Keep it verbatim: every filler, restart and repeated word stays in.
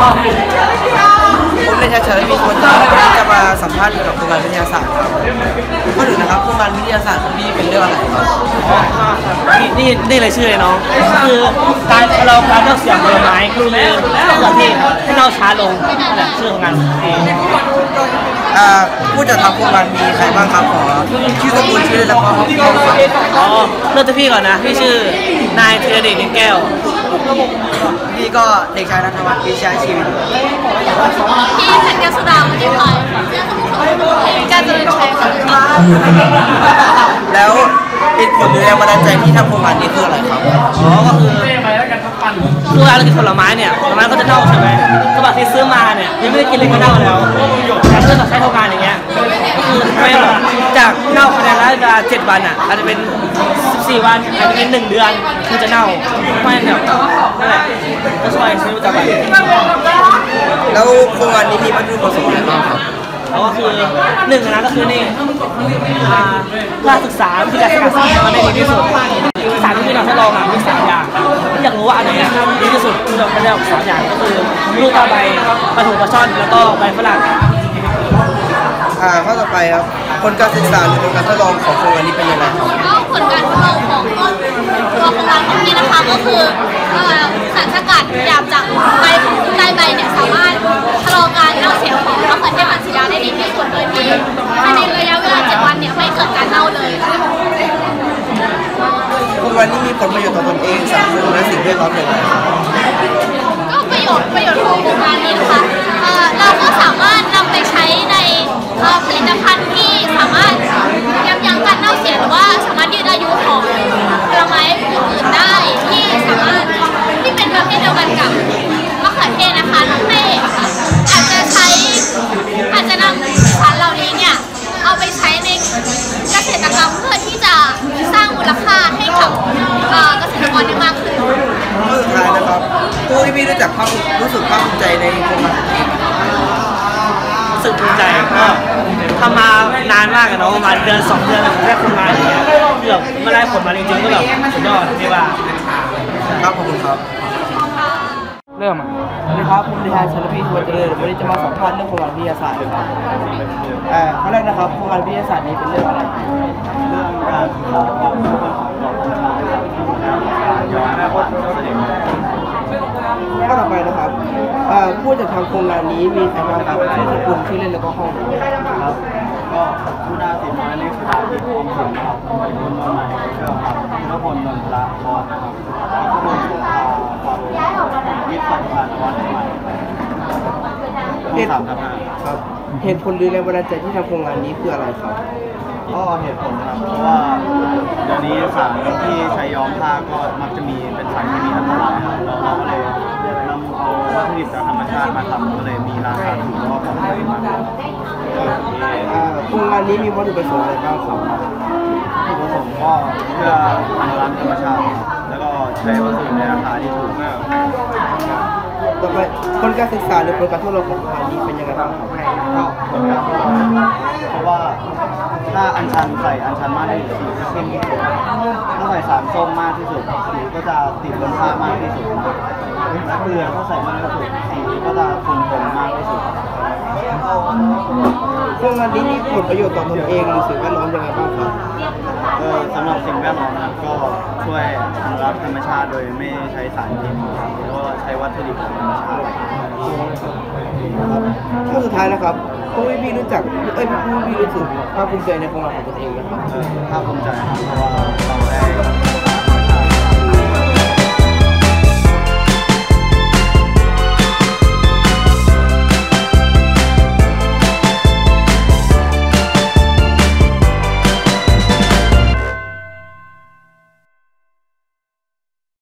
ผมในชาเฉลิมมีคนจะมาสัมภาษณ์เกี่ยวกับโครงการวิทยาศาสตร์ครับข้อหนึ่งนะครับโครงการวิทยาศาสตร์นี้เป็นเรื่องอะไรครับนี่นี่เลยชื่อเลยน้องคือการเราการเลือกเสียงผลไม้คือเลือกประเทศให้เราช้าลงนั่นแหละชื่อของงานผู้จัดทำโครงการมีใครบ้างครับขอชื่อสกุลชื่อแล้วก็ห้องห้องอ๋อเริ่มจากพี่ก่อนนะพี่ชื่อนายธีรเดชนินแก้วพี่ก็เด็กชายณัฐวัฒน์วิชัยชีวิตพี่ธัญสุดาวดีพายการเจริญชัยค่ะแล้วเป็นผลหรือแรงบันดาลใจที่ทำโครงการนี้คืออะไรครับอ๋อก็คือคือเรากินผลไม้เนี่ยผลไม้ก็จะเน่าใช่ไหมก็บางทีซื้อมาเนี่ยยังไม่ได้กินเลยก็เน่าแล้วแต่เมื่อเราใช้โครงการอย่างเงี้ยก็คือไม่แบบจากเน่าภายในระยะเวลาเจ็ดวันอ่ะอาจจะเป็นสิบสี่วันอาจจะเป็นหนึ่งเดือนคือจะเน่าไม่แบบนั่นแหละก็ช่วยชีวิตประจำวันแล้วโครงการนี้มีวัตถุประสงค์อะไรบ้างครับก็คือหนึ่งนะก็คือนี่การศึกษาที่การศึกษามันได้ดีที่สุดสารที่เราทดลองมามีสามอย่างที่อยากรู้ว่าอันไหนดีที่สุดที่เราไม่ได้ออกสามอย่างก็คือลูกตาใบปลาถูปลาช่อนแล้วก็ใบฝรั่งอ่าข้อต่อไปครับผลการศึกษาหรือผลการทดลองของโครงการนี้เป็นยังไงครับก็ผลการทดลองของตัวโครงการของพี่นะคะก็คือสารสกัดหยาบจากใบของใต้ใบเนี่ยสามารถชะลอการเน่าเสียของมะเขือเทศพันธุ์สีดาได้ดีที่สุดโดยที่ภายในระยะเวลาเจ็ดวันเนี่ยไม่เกิดการเน่าเลยโครงการนี้มีผลประโยชน์ต่อตนเองสังคมและสิ่งแวดล้อมอย่างไรก็ประโยชน์ประโยชน์ของโครงการนี้นะคะเราก็สามารถนำไปใช้ในผลิตภัณฑ์ที่สามารถยับยั้งการเน่าเสียหรือว่าสามารถยืดอายุของผลไม้อื่นๆได้ที่สามารถที่เป็นประเภทเดียวกันกับมะเขือเทศนะคะทำให้อาจจะใช้อาจจะนำสารเหล่านี้เนี่ยเอาไปใช้ในเกษตรกรรมเพื่อที่จะสร้างมูลค่าให้กับเกษตรกรได้มากขึ้นข้อสุดท้ายนะครับผู้ที่พี่รู้จักความรู้สึกภาคภูมิใจในโครงการนี้รู้สึกภูมิใจก็ทำมานานมากอะเนาะประมาณเดือนสองเดือนแค่โครงการอย่างเงี้ยเกือบไม่ได้ผลมาจริงๆก็แบบสุดยอดที่ว่าครับขอบคุณครับเริ่มอ่ะสวัสดีครับผมดิฉันชลพีทวนเจริญวันนี้จะมาสัมภาษณ์เรื่องโครงการวิทยาศาสตร์ครับเอ่อข้อแรกนะครับโครงการวิทยาศาสตร์นี้เป็นเรื่องอะไรเรื่องการศึกษาความรู้ของย้อนอนาคตข้อต่อไปนะครับผู้จัดทำโครงการนี้มีใครบ้างครับชื่อสกุลชื่อเล่นแล้วก็ห้องครับก็ผู้นาสีน้อยเลขสุดาที่คงสินครับคุณนนท์ใหม่เชื่อครับนพลนนทละพรครับคุณสุภาครับวิทย์สังขารวัฒน์ใหม่เหตุครับเหตุผลหรือแรงบันดาลใจที่ทำโครงงานนี้คืออะไรครับก็เหตุผลครับเพราะว่าเดี๋ยวนี้สารที่ใช้ย้อมผ้าก็มักจะมีเป็นสารเคมีอันตรายครับเราก็เลยนำเอาวัตถุดิบจากธรรมชาติมาทำก็เลยมีราคาถูกแล้วก็ปลอดภัยมากโครงงานนี้มีวัตถุประสงค์อะไรบ้างครับวัตถุประสงค์ก็เพื่ออนุรักษ์ธรรมชาติแล้วก็ใช้วัสดุในราคาที่ถูกมากต่อไปผลการศึกษาหรือผลการทดลองของโครงการนี้เป็นยังไงบ้างครับก็ผลการทดลองเพราะว่าถ้าอัญชันใส่อัญชันมากที่สุดสีจะเข้มที่สุดถ้าใส่สารส้มมากที่สุดสีก็จะติดบนผ้ามากที่สุดและเกลือถ้าใส่มากที่สุดสีก็จะขุ่นผงมากที่สุดโครงการนี้มีผลประโยชน์ต่อตนเองหรือสิ่งแวดล้อมยังไงบ้างครับก็สำหรับสิ่งแวดล้อมนะก็ช่วยอนุรักษ์ธรรมชาติโดยไม่ใช้สารเคมีแล้วก็ใช้วัตถุดิบธรรมชาติข้อสุดท้ายนะครับผู้พี่รู้จักเอ้ยผู้พี่รู้สึกภาคภูมิใจในโครงการของตนเองนะครับภาคภูมิใจเพราะว่าเราได้